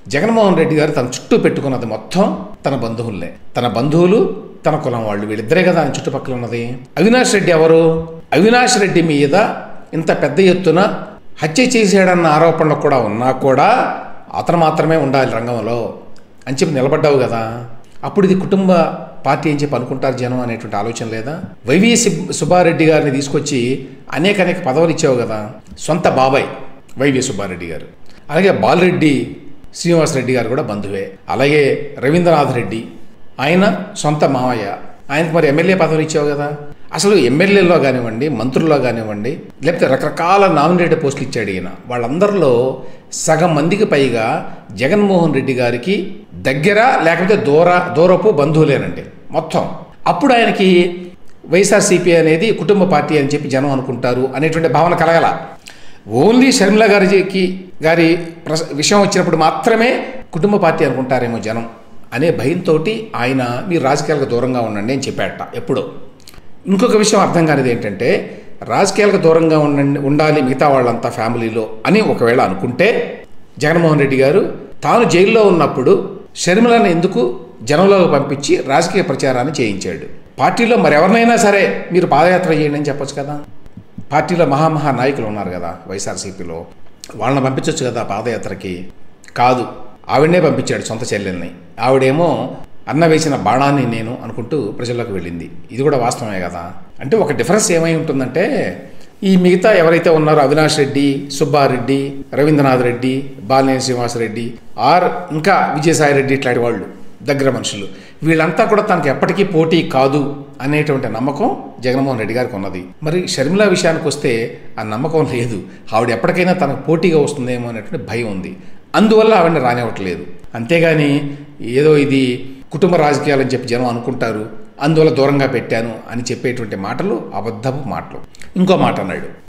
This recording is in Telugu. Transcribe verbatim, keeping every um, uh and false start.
జగన్మోహన్ రెడ్డి గారు తన చుట్టూ పెట్టుకున్నది మొత్తం తన బంధువులే, తన బంధువులు తన కులం వాళ్ళు, వీళ్ళిద్దరే కదా ఆయన చుట్టుపక్కల ఉన్నది. అవినాష్ రెడ్డి ఎవరు? అవినాష్ రెడ్డి మీద ఇంత పెద్ద ఎత్తున హత్య చేసాడన్న ఆరోపణలు కూడా ఉన్నా కూడా అతను మాత్రమే ఉండాలి రంగంలో అని చెప్పి నిలబడ్డావు కదా. అప్పుడు ఇది కుటుంబ పార్టీ అని చెప్పి అనుకుంటారు జనం అనేటువంటి ఆలోచన లేదా? వైవి సుబ్బారెడ్డి గారిని తీసుకొచ్చి అనేక అనేక పదవులు ఇచ్చావు కదా. సొంత బాబాయ్ వైవి సుబ్బారెడ్డి గారు, అలాగే బాలరెడ్డి శ్రీనివాసరెడ్డి గారు కూడా బంధువే, అలాగే రవీంద్రనాథ్ రెడ్డి ఆయన సొంత మావయ్య, ఆయనకు మరి ఎమ్మెల్యే పదవులు ఇచ్చావు కదా. అసలు ఎమ్మెల్యేలో కానివ్వండి, మంత్రుల్లో కానివ్వండి, లేకపోతే రకరకాల నామినేటెడ్ పోస్టులు ఇచ్చాడు ఈయన. వాళ్ళందరిలో సగం మందికి పైగా జగన్మోహన్ రెడ్డి గారికి దగ్గర లేకపోతే దూర దూరపు బంధువులేనండి మొత్తం. అప్పుడు ఆయనకి వైఎస్ఆర్సీపీ అనేది కుటుంబ పార్టీ అని చెప్పి జనం అనుకుంటారు అనేటువంటి భావన కలగల. ఓన్లీ షర్మిల గారికి గారి విషయం వచ్చినప్పుడు మాత్రమే కుటుంబ పార్టీ అనుకుంటారేమో జనం అనే భయంతో ఆయన మీరు రాజకీయాలకు దూరంగా ఉండండి అని చెప్పాట ఎప్పుడో. ఇంకొక విషయం అర్థం కానిది ఏంటంటే, రాజకీయాలకు దూరంగా ఉండండి ఉండాలి మిగతా వాళ్ళంతా ఫ్యామిలీలో అని ఒకవేళ అనుకుంటే, జగన్మోహన్ రెడ్డి గారు తాను జైల్లో ఉన్నప్పుడు షర్మిలను ఎందుకు జనంలోకి పంపించి రాజకీయ ప్రచారాన్ని చేయించాడు? పార్టీలో మరెవరినైనా సరే మీరు పాదయాత్ర చేయండి అని చెప్పొచ్చు కదా. పార్టీలో మహామహా నాయకులు ఉన్నారు కదా వైఎస్ఆర్సీపీలో, వాళ్ళని పంపించవచ్చు కదా పాదయాత్రకి. కాదు, ఆవిడనే పంపించాడు, సొంత చెల్లెల్ని. ఆవిడేమో అన్న వేసిన బాణాన్ని నేను అనుకుంటూ ప్రజల్లోకి వెళ్ళింది. ఇది కూడా వాస్తవమే కదా. అంటే ఒక డిఫరెన్స్ ఏమై ఉంటుందంటే, ఈ మిగతా ఎవరైతే ఉన్నారో అవినాష్ రెడ్డి, సుబ్బారెడ్డి, రవీంద్రనాథ్ రెడ్డి, బాలినేని శ్రీనివాసరెడ్డి ఆర్ ఇంకా విజయసాయి రెడ్డి ఇట్లాంటి వాళ్ళు దగ్గర మనుషులు, వీళ్ళంతా కూడా తనకు ఎప్పటికీ పోటీ కాదు అనేటువంటి నమ్మకం జగన్మోహన్ రెడ్డి గారికి ఉన్నది. మరి షర్మిల విషయానికి వస్తే ఆ నమ్మకం లేదు. ఆవిడ ఎప్పటికైనా తనకు పోటీగా వస్తుందేమో అనేటువంటి భయం ఉంది. అందువల్ల ఆవిడని రానివ్వట్లేదు. అంతేగాని ఏదో ఇది కుటుంబ రాజకీయాలని చెప్పి జనం అనుకుంటారు, అందువల్ల దూరంగా పెట్టాను అని చెప్పేటువంటి మాటలు అబద్ధపు మాటలు. ఇంకో మాట అన్నాడు,